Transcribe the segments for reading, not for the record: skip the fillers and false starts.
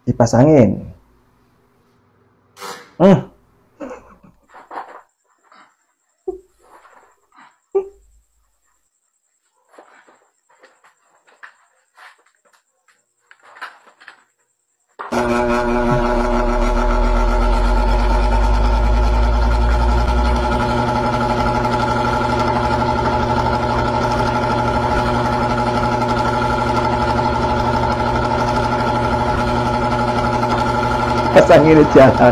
Kipas angin. Kipas angin jalan.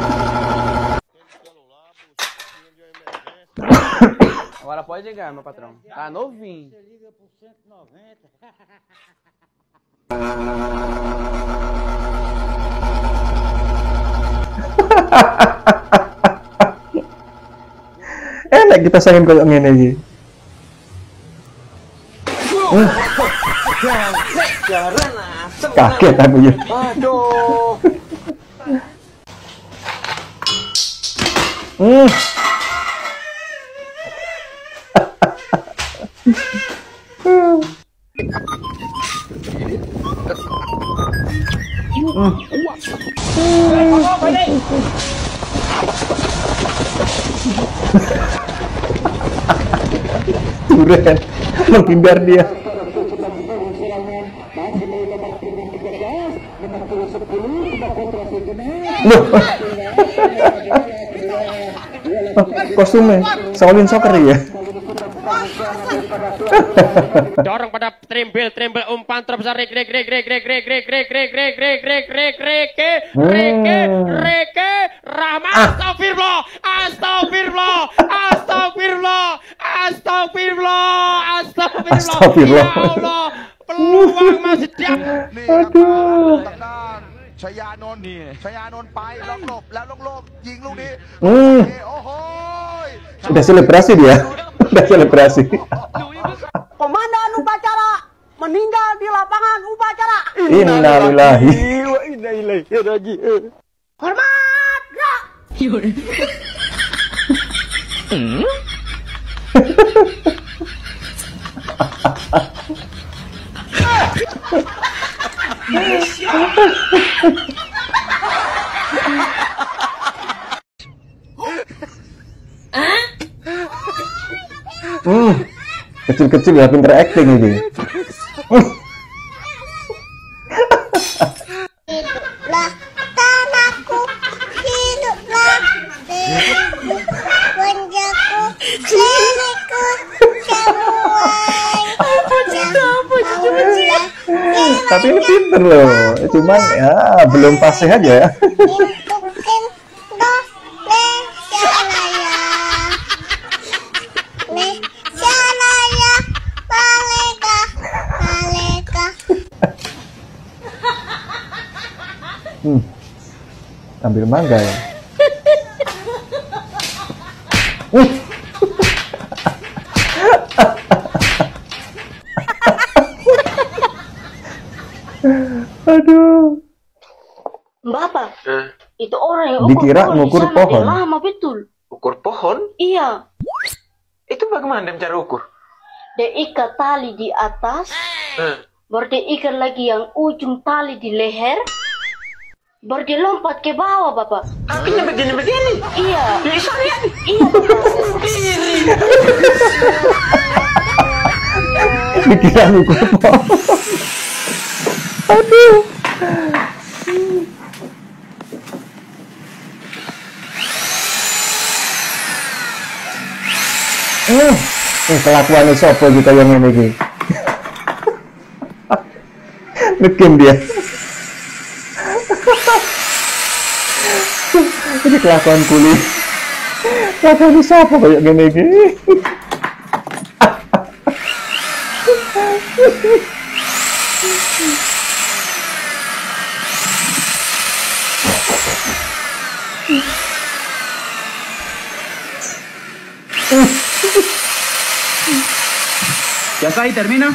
Agora pode ligar, meu patrão. Tá novinho. Você liga por 190. Enak kipas angin kayak ngene iki. Kaget aku ya. Aduh. Duren menghindar dia. Loh. Kostumnya Shaolin Soccer ya. Dorong pada trimbel umpan terbesar reke Rahmat. Astagfirullah. Ya Allah, peluang masih dia. Aduh. Chayyanontไปล็อกหลบแล้วลงยิงลูกนี้โอ้โห Udah selebrasi dia. Udah selebrasi. Komandan upacara meninggal di lapangan upacara. Innalillahi wa inna ilaihi raji'un. Hormat, gerak. Kecil-kecil ya pinter acting ini. Hiduplah tanahku, hiduplah diriku, punjaku, diriku, semua. Tapi ini pinter loh, cuman ya belum fasih aja. Ambil mangga ya. Aduh. Bapak, itu orang yang dikira ngukur pohon. Lama betul. Ukur pohon? Iya. Itu bagaimana cara ukur? Dia ikat tali di atas, baru dia ikat lagi yang ujung tali di leher, baru dia lompat ke bawah, Bapak. Apinya begini-begini? Iya. Bisa ya? Iya, Bapak. Dikira ngukur pohon. Aduh. Kelakuan sopo kita yang ini iki. Ngegame dia. Ini kelakuan kuli. Kelakuan sopo kayak gini iki. Ya kali termina.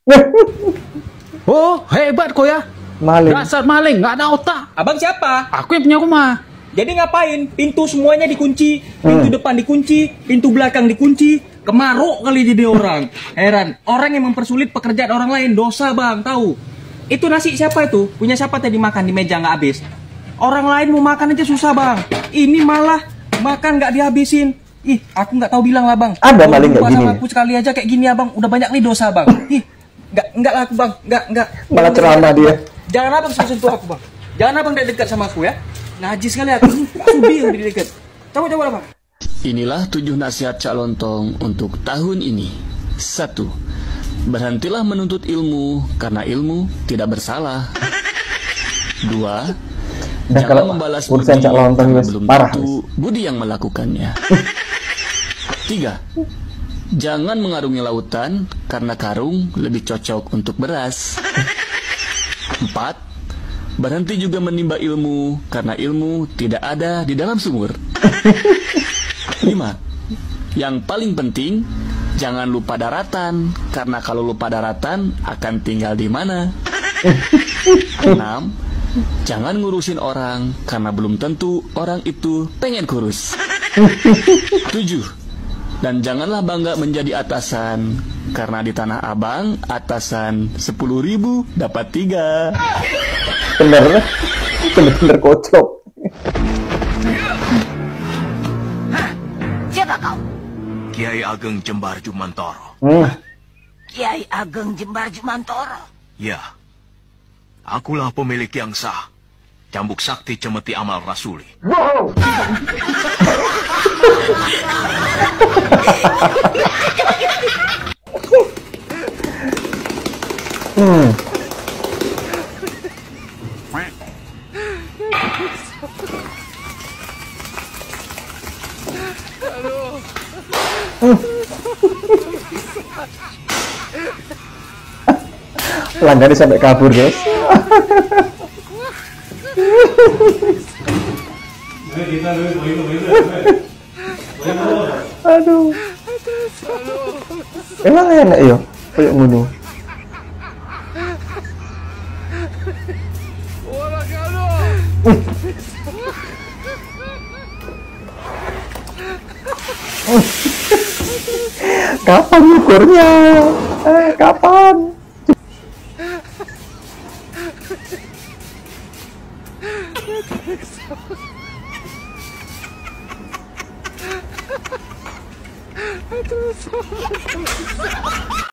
Oh, hebat kok ya. Maling. Dasar maling, nggak ada otak. Abang siapa? Aku yang punya rumah. Jadi ngapain? Pintu semuanya dikunci, pintu depan dikunci, pintu belakang dikunci. Kemaruk kali jadi orang. Heran, orang yang mempersulit pekerjaan orang lain dosa, Bang, tahu? Itu nasi siapa itu? Punya siapa tadi makan di meja nggak habis? Orang lain mau makan aja susah bang. Ini malah makan nggak dihabisin. Ih, aku nggak tahu bilang lah bang. Ada maling nggak gini? Sama aku sekali aja kayak gini ya bang. Udah banyak nih dosa bang. Ih, nggak lah aku bang. Nggak. Malah ceramah dia. Jangan abang sentuh aku bang. Jangan abang dekat sama aku ya. Najis sekali aku. Sudi yang dekat. Coba lah bang. Inilah 7 nasihat Cak Lontong untuk tahun ini. 1. Berhentilah menuntut ilmu karena ilmu tidak bersalah. 2. Dan Jangan kalau membalas urusan budi Cak Lontong karena wis belum parah, tentu budi yang melakukannya. 3. Jangan mengarungi lautan karena karung lebih cocok untuk beras. 4. Berhenti juga menimba ilmu karena ilmu tidak ada di dalam sumur. 5. Yang paling penting, jangan lupa daratan karena kalau lupa daratan akan tinggal di mana. 6. Jangan ngurusin orang karena belum tentu orang itu pengen kurus. 7. Dan janganlah bangga menjadi atasan karena di Tanah Abang atasan 10.000 dapat 3. Bener kocok. Siapa kau? Kiai Ageng Jembar Jumantoro. Kiai Ageng Jembar Jumantoro. Ya, akulah pemilik yang sah. Cambuk sakti cemeti amal rasuli. Wow. Pelanggannya sampai kabur guys. Aduh. Emang enak ya kayak ngono. Kapan ukurnya? Kapan? Aduh,